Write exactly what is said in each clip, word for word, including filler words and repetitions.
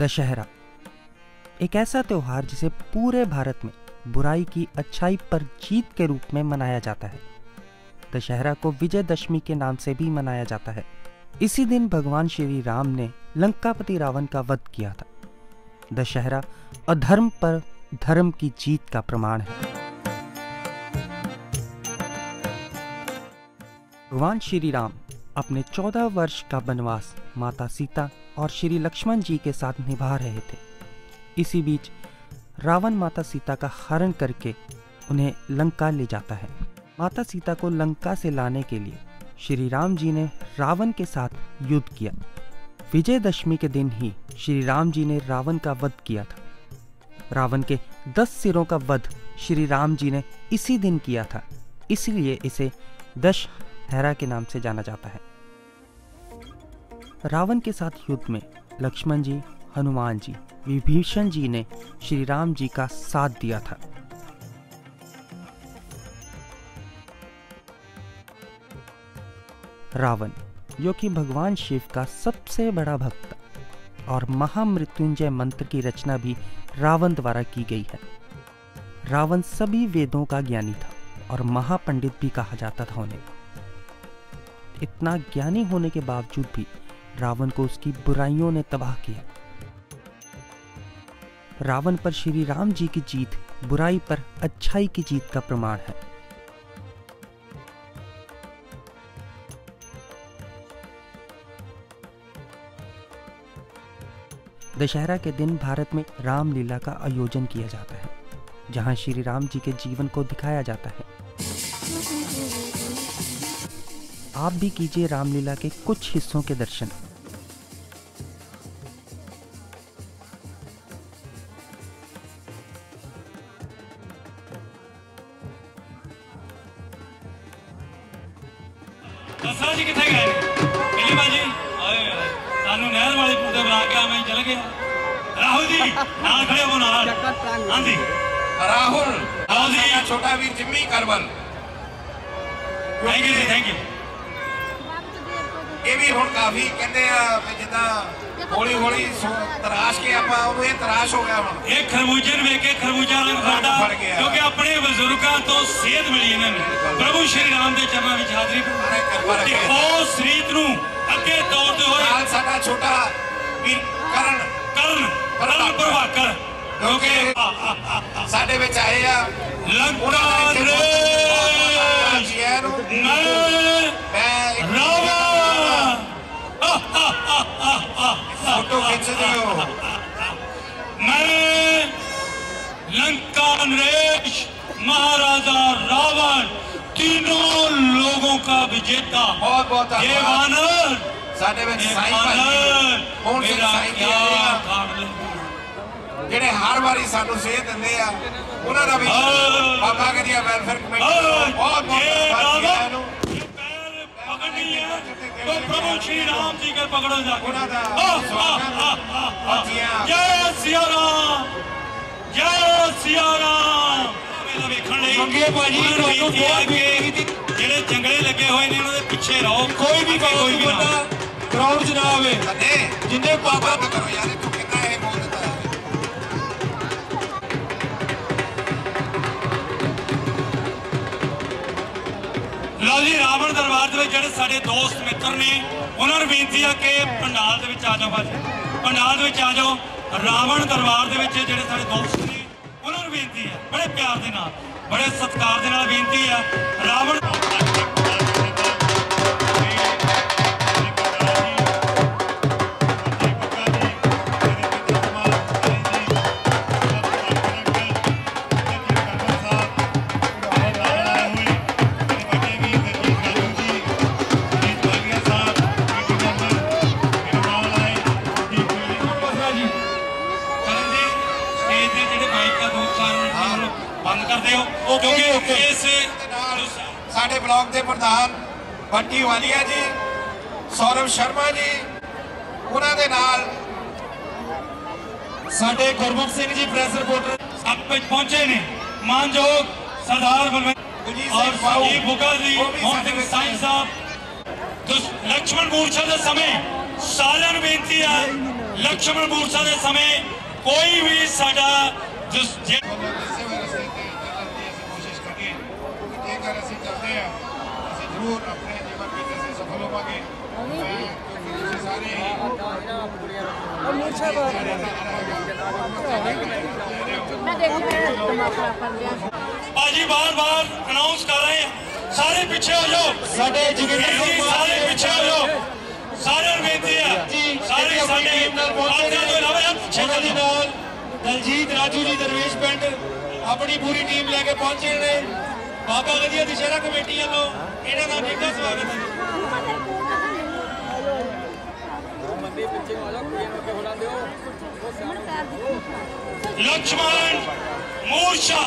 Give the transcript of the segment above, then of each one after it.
दशहरा एक ऐसा त्योहार जिसे पूरे भारत में बुराई की अच्छाई पर जीत के रूप में मनाया जाता है। दशहरा को विजयदशमी के नाम से भी मनाया जाता है। इसी दिन भगवान श्री राम ने लंकापति रावण का वध किया था। दशहरा अधर्म पर धर्म की जीत का प्रमाण है। भगवान श्री राम अपने चौदह वर्ष का वनवास माता सीता और श्री लक्ष्मण जी के साथ निभा रहे थे। इसी बीच रावण माता सीता का हरण करके उन्हें लंका ले जाता है। माता सीता को लंका से लाने के लिए श्री राम जी ने रावण के साथ युद्ध किया। विजयदशमी के दिन ही श्री राम जी ने रावण का वध किया था। रावण के दस सिरों का वध श्री राम जी ने इसी दिन किया था, इसलिए इसे दशहरा के नाम से जाना जाता है। रावण के साथ युद्ध में लक्ष्मण जी, हनुमान जी, विभीषण जी ने श्री राम जी का साथ दिया था। रावण, जो कि भगवान शिव का सबसे बड़ा भक्त था, और महामृत्युंजय मंत्र की रचना भी रावण द्वारा की गई है। रावण सभी वेदों का ज्ञानी था और महापंडित भी कहा जाता था उन्हें। इतना ज्ञानी होने के बावजूद भी रावण को उसकी बुराइयों ने तबाह किया। रावण पर श्री राम जी की जीत बुराई पर अच्छाई की जीत का प्रमाण है। दशहरा के दिन भारत में रामलीला का आयोजन किया जाता है, जहां श्री राम जी के जीवन को दिखाया जाता है। आप भी कीजिए रामलीला के कुछ हिस्सों के दर्शन। दसा जी किथे गए पहली बाजी सानू नहर वाले पुल बना के मैं चल गया। राहुल जी नाल खड़े हो नाल। हां जी राहुल राहुल जी छोटा वीर जिम्मी करवल। थैंक यू जी, थैंक यू। ये भी हुण काफी कहते आ जिदा हौली हौली तराश के आपा ओए तराश हो गया हुण। एक खरबूजे ਵੇਖ के खरबूजा रंग फड़दा क्योंकि अपने बुजुर्गों तो सेहत मिली इन्हां नूं। प्रभु श्री राम दे चरणां विच हाਜ਼ਰੀ ते उस रीत नूं अगे तौरते होए नाल साडा छोटा वीर करण करण करण प्रभाकर क्योंकि साडे विच आए आ लंका रे मैं फोटो खींच दियो। मैं लंका नरेश महाराजा रावण तीनों लोगों का विजेता। बहुत बहुत ये वानर साडे विच साईं भाई कौन से साईं जी ਜਿਹੜੇ ਹਰ ਵਾਰੀ ਸਾਨੂੰ ਸੇਧ ਦਿੰਦੇ ਆ ਉਹਨਾਂ ਦਾ ਵੀ ਬਾਬਾ ਗਰੀਆ ਵੈਲਫੇਅਰ ਕਮੇਟੀ ਬਹੁਤ ਬਹੁਤ ਇਹਨੂੰ पकड़नी है तो प्रभु श्री राम जी के पकड़ो जाके। जय सिया राम, जय सिया राम। ਜਿਹੜੇ ਜੰਗਲੇ ਲੱਗੇ ਹੋਏ ਨੇ ਉਹਨਾਂ ਦੇ ਪਿੱਛੇ ਰਹੋ। ਕੋਈ ਵੀ ਕੋਈ ਵੀ ਨਾ ਕਰਾਊਡ ਚ ਨਾ ਆਵੇ। ਜਿੰਨੇ ਬਾਬਾ ਕਰੋ ਯਾਰ ਤੂੰ ਕਿੰਨਾ ਇਹ ਬੋਲ ਦਿੱਤਾ ਹੈ। ਲਓ ਜੀ ਰਾਵਣ ਦਰਬਾਰ ਦੇ ਵਿੱਚ ਜਿਹੜੇ ਸਾਡੇ ਦੋਸਤ ਮਿੱਤਰ ਨੇ ਉਹਨਾਂ ਨੂੰ ਬੇਨਤੀ ਆ ਕਿ ਪੰਡਾਲ ਦੇ ਵਿੱਚ ਆ ਜਾਓ। ਬਾਜੀ ਪੰਡਾਲ ਦੇ ਵਿੱਚ ਆ ਜਾਓ। ਰਾਵਣ ਦਰਬਾਰ ਦੇ ਵਿੱਚ ਜਿਹੜੇ ਸਾਡੇ ਦੋਸਤ ਨੇ ਉਹਨਾਂ ਨੂੰ ਬੇਨਤੀ ਹੈ ਬੜੇ ਪਿਆਰ ਦੇ ਨਾਲ ਬੜੇ ਸਤਿਕਾਰ ਦੇ ਨਾਲ ਬੇਨਤੀ ਆ ਰਾਵਣ ਸਾਡੇ ਬਲਾਕ ਦੇ ਪ੍ਰਧਾਨ ਬੰਟੀ ਵਾਲੀਆ ਜੀ, ਸੌਰਵ ਸ਼ਰਮਾ ਜੀ, ਉਹਨਾਂ ਦੇ ਨਾਲ ਸਾਡੇ ਗੁਰਮੁਖ ਸਿੰਘ ਜੀ ਪ੍ਰੈਸ ਰਿਪੋਰਟਰ ਸਭ ਕੁਝ ਪਹੁੰਚੇ ਨੇ। ਮਾਨਯੋਗ ਸਰਦਾਰ ਬਲਵੰਤ और संजीव बुकल जी, मोहन सिंह साई साहब, लक्ष्मण मूर्छा के समय सारिਆਂ ਨੂੰ ਬੇਨਤੀ है लक्ष्मण मूर्छा के समय कोई भी साडा जिस जे- कोशिश करिए जेकर ਅਸੀਂ ਚੱਲਦੇ ਆ ਅਸੀਂ ਜ਼ਰੂਰ ਆਪਣੇ ਜੀਵਨ ਵਿੱਚ ਅਸੀਂ ਸਫਲ ਹੋਵਾਂਗੇ क्योंकि ਤੁਸੀਂ ਸਾਰੇ मैं देखूंगा टमाटर पर लिया भाजी बार बार अनाउंस कर रहे हैं सारे पीछे हो जाओ ਸਾਡੇ ਜੋਗਿੰਦਰ जी, सारे पीछे हो जाओ सारे बेनती है सारे साडे आदਿਆਂ ਤੋਂ ਇਲਾਵਾ ਯਾਰ ਪਿੱਛੇ ਉਹਨਾਂ ਦੇ ਚੱਲੋ। ਨਾਲ ਦਲਜੀਤ ਰਾਜੂ ਜੀ ਦਰਵੇਸ਼ ਪਿੰਡ ਆਪਣੀ ਪੂਰੀ ਟੀਮ ਲੈ ਕੇ ਪਹੁੰਚੇ ਨੇ। ਬਾਬਾ ਵਧੀਆ ਦੁਸ਼ਹਿਰਾ ਕਮੇਟੀ ਵੱਲੋਂ ਇਹਨਾਂ ਦਾ ਨਿੱਘਾ ਸਵਾਗਤ ਹੈ। लक्ष्मण मूर्छा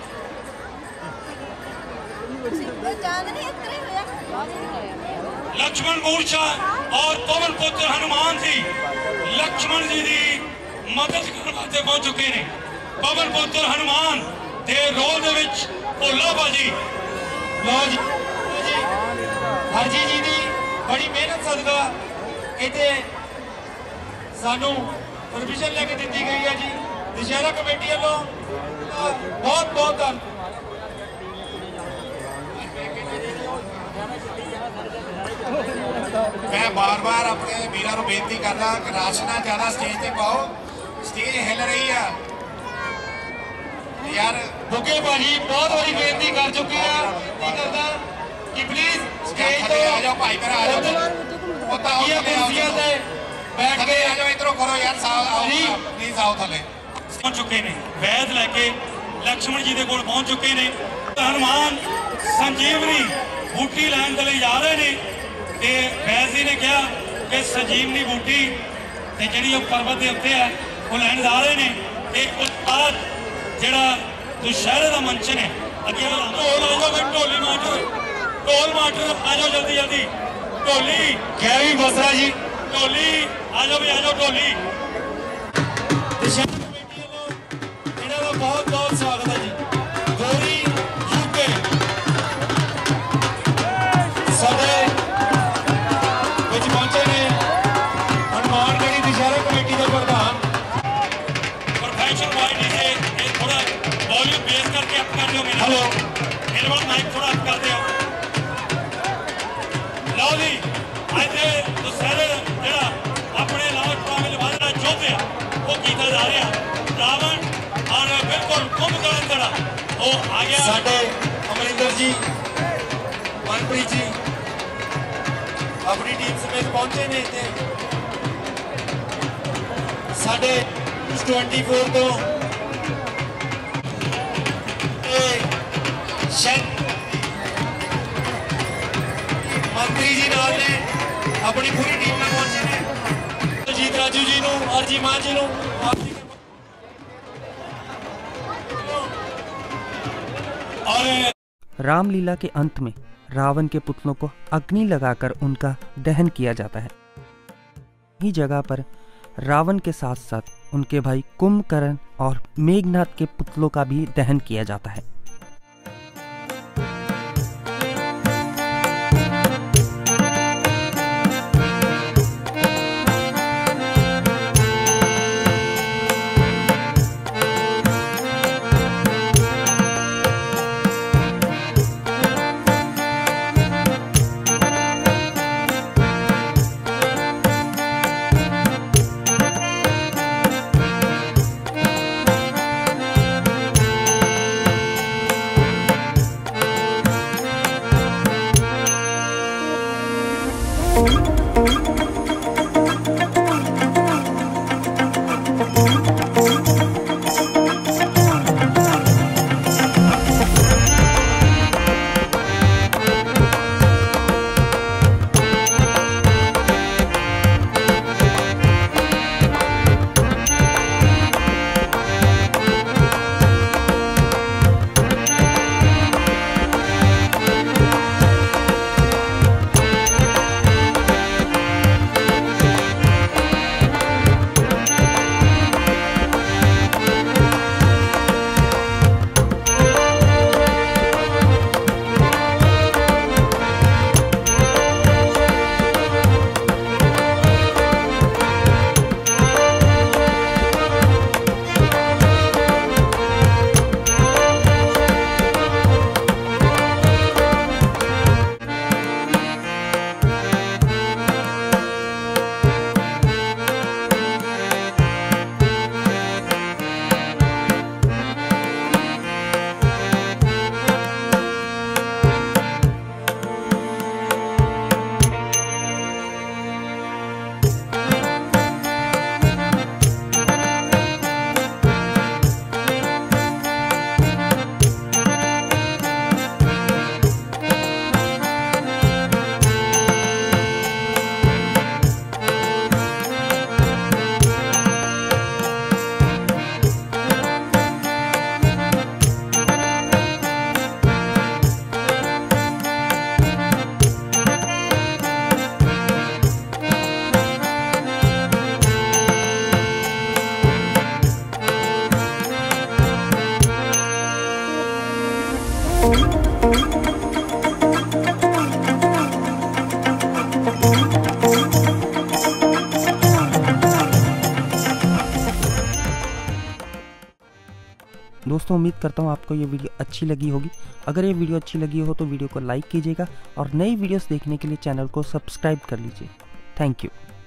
लक्ष्मण मूर्छा और पवन पुत्र हनुमान जी लक्ष्मण जी की मदद करने वास्ते पहुंच चुके हैं। पवन पुत्र हनुमान के रोल दे विच भोला बाजी ਲਓ ਜੀ ਜੀ ਹਰਜੀ ਜੀ ਦੀ ਬੜੀ ਮਿਹਨਤ ਸਦਕਾ ਇੱਥੇ ਸਾਨੂੰ ਪਰਮਿਸ਼ਨ ਲੈ ਕੇ ਦਿੱਤੀ ਗਈ ਹੈ ਜੀ ਦੁਸ਼ਹਿਰਾ ਕਮੇਟੀ ਵੱਲੋਂ। ਬਹੁਤ ਬਹੁਤ ਧੰਨਵਾਦ। मैं बार बार अपने वीरों को बेनती करना कि राशना ज्यादा स्टेज पे पाओ स्टेज हिल रही है यार ਬੁੱਗੇ ਭਾਜੀ ਬਹੁਤ ਵਾਰੀ ਬੇਨਤੀ ਕਰ ਚੁੱਕੇ ਆ ਕੀ ਕਰਦਾ ਕਿ ਪਲੀਜ਼ ਸਟੇਜ थले ਤੋਂ आ जाओ भाई मेरा आ जाओ पता हो ਇਹ थले आओ ਕੁਰਸੀਆਂ ਤੇ ਬੈਠ थले के आ जाओ इधरों करो यार साहब आओ जी। प्लीज आओ थले पहुंच चुके हैं वैद लेके लक्ष्मण जी के कोल पहुंच चुके हैं। हनुमान संजीवनी बूटी लैन के लिए जा रहे हैं ते वैद जी ने कहा कि संजीवनी बूटी ते जिहड़ी वो पर्वत के उत्ते है वो लैन जा रहे हैं ते उस बाद जिहड़ा दुशहरे का मंचन है अगे ढोल आ जाओ भाई ढोली मास्टर ढोल मास्टर आ जाओ जल्दी जल्दी ढोली ਗੈਰੀ ਬਸਰਾ ਜੀ ढोली आ जाओ भाई आ जाओ ढोली ਦੁਸ਼ਹਿਰਾ ਕਮੇਟੀ ਵੱਲੋਂ ਇਹਨਾਂ ਦਾ ਬਹੁਤ ਬਹੁਤ ਸਵਾਗਤ ਹੈ ਜੀ। ਗੋਰੀ ਯੂਕੇ ਸਾਡੇ ਵਿੱਚ ਪਹੁੰਚੇ ਨੇ ਹਨੂਮਾਨਗੜ੍ਹੀ ਦੁਸ਼ਹਿਰਾ ਕਮੇਟੀ ਦੇ ਪ੍ਰਧਾਨ। प्रोफेशनल बॉय डीजे ये थोड़ा वॉल्यूम बेस करके अप कर दो मेरा हेलो। मेरे वाला माइक थोड़ा अप कर दो लो जी आज तो सारे जरा अपने लावट प्रोग्राम में वाला जोते हैं वो कीता जा रहा रावण और बिल्कुल कुंभकर्ण जरा वो आ गया ਸਾਡੇ ਅਮਰਿੰਦਰ ਜੀ ਮਨਪ੍ਰੀਤ ਜੀ ਆਪਣੀ ਟੀਮ ਸਮੇਤ ਪਹੁੰਚੇ ਨੇ ਇੱਥੇ। ਸਾਡੇ ਚੌਬੀ ਤੋਂ ਇਹ ਸ਼ੈਨ ਮੰਤਰੀ ਜੀ ਨਾਲ ਨੇ ਆਪਣੀ ਪੂਰੀ ਟੀਮ ਨਾਲ ਪਹੁੰਚੇ ਨੇ। ਦਲਜੀਤ ਰਾਜੂ ਜੀ ਨੂੰ ਅਰਜੀ ਮਾਨ ਜੀ ਨੂੰ ਆਪਣੀ और रामलीला के अंत में रावण के पुतलों को अग्नि लगाकर उनका दहन किया जाता है। इसी जगह पर रावण के साथ साथ उनके भाई कुंभकर्ण और मेघनाथ के पुतलों का भी दहन किया जाता है। दोस्तों उम्मीद करता हूँ आपको ये वीडियो अच्छी लगी होगी। अगर ये वीडियो अच्छी लगी हो तो वीडियो को लाइक कीजिएगा और नई वीडियोस देखने के लिए चैनल को सब्सक्राइब कर लीजिए। Thank you.